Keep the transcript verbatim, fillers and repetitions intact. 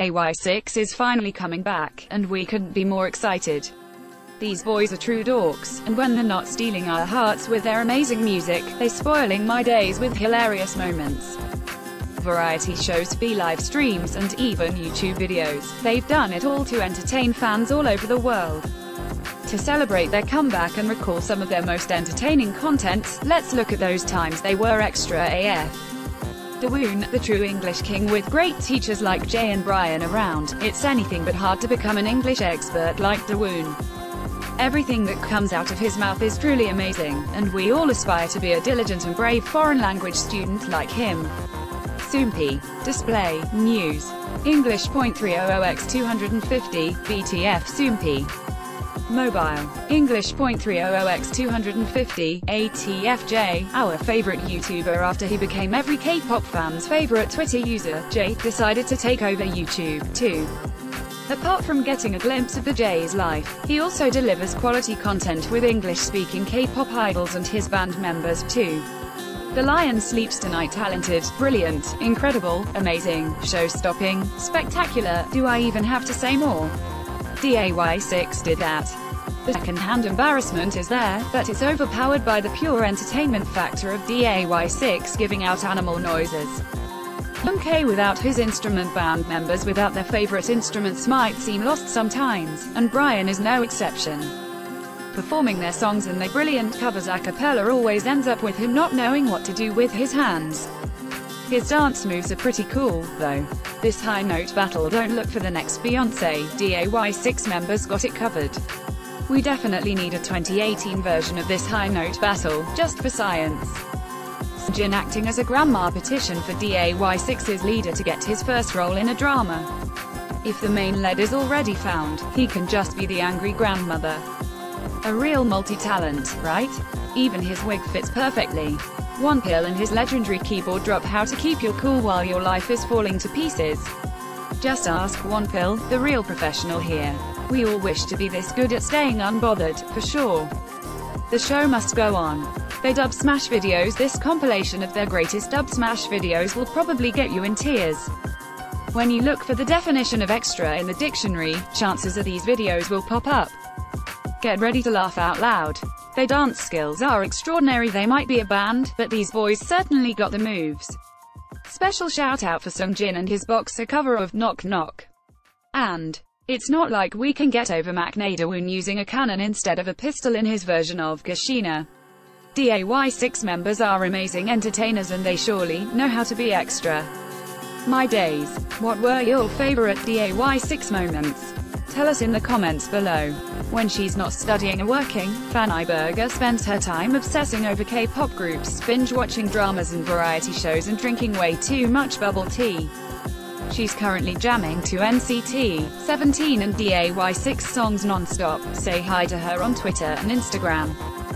A Y six is finally coming back, and we couldn't be more excited. These boys are true dorks, and when they're not stealing our hearts with their amazing music, they're spoiling my days with hilarious moments. Variety shows, free live streams, and even YouTube videos. They've done it all to entertain fans all over the world. To celebrate their comeback and recall some of their most entertaining content, let's look at those times they were extra A F. Dawoon, the true English king with great teachers like Jay and Brian around, it's anything but hard to become an English expert like Dawoon. Everything that comes out of his mouth is truly amazing, and we all aspire to be a diligent and brave foreign language student like him. Soompi. Display, News. English point three hundred by two fifty, B T F Soompi. Mobile. English point three hundred by two fifty, A T F J, our favorite YouTuber after he became every K-pop fan's favorite Twitter user, Jay, decided to take over YouTube, too. Apart from getting a glimpse of the Jay's life, he also delivers quality content with English-speaking K-pop idols and his band members, too. The Lion Sleeps Tonight. Talented, brilliant, incredible, amazing, show-stopping, spectacular, do I even have to say more? D A Y six did that. The second-hand embarrassment is there, but it's overpowered by the pure entertainment factor of D A Y six giving out animal noises. Young K without his instrument band members without their favorite instruments might seem lost sometimes, and Brian is no exception. Performing their songs and their brilliant covers a cappella always ends up with him not knowing what to do with his hands. His dance moves are pretty cool, though. This high note battle, don't look for the next Beyonce, D A Y six members got it covered. We definitely need a twenty eighteen version of this high note battle, just for science. Jin acting as a grandma petition for D A Y six's leader to get his first role in a drama. If the main lead is already found, he can just be the angry grandmother. A real multi-talent, right? Even his wig fits perfectly. Wonpil and his legendary keyboard drop, how to keep your cool while your life is falling to pieces. Just ask Wonpil, the real professional here. We all wish to be this good at staying unbothered, for sure. The show must go on. They dub smash videos. This compilation of their greatest dub smash videos will probably get you in tears. When you look for the definition of extra in the dictionary, chances are these videos will pop up. Get ready to laugh out loud. Their dance skills are extraordinary. They might be a band, but these boys certainly got the moves. Special shout out for Sungjin and his Boxer cover of Knock Knock. And it's not like we can get over McNay Dawoon using a cannon instead of a pistol in his version of Gashina. D A Y six members are amazing entertainers and they surely know how to be extra. My days. What were your favorite D A Y six moments? Tell us in the comments below. When she's not studying or working, Fanny Berger spends her time obsessing over K-pop groups, binge-watching dramas and variety shows and drinking way too much bubble tea. She's currently jamming to N C T seventeen and D A Y six songs non-stop. Say hi to her on Twitter and Instagram.